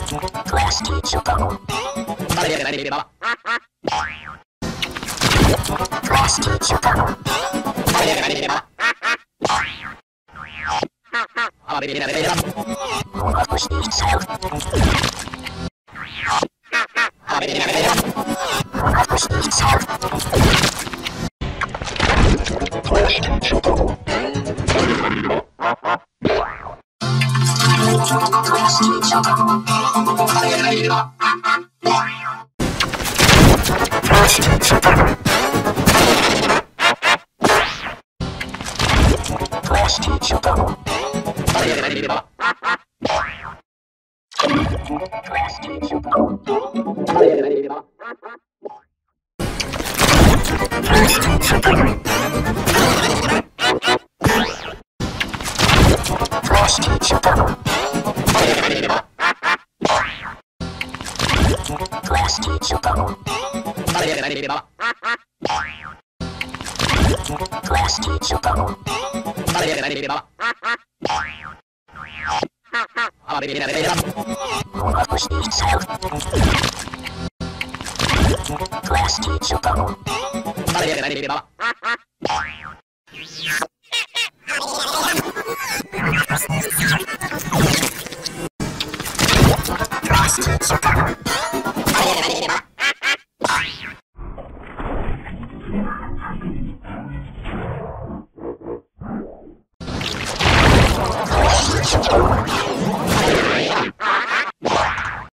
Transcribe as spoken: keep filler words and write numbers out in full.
Class teacher bubble. Class teacher bubble. Upして있어요. Upして있어요. Class teacher bubble. Class teacher bubble. Class teacher bubble. Class teacher bubble. Class teacher bubble. Class teacher bubble. Class teacher bubble. Class teacher bubble. Class teacher bubble. Upして있어요. Class teacher bubble. Class teacher bubble.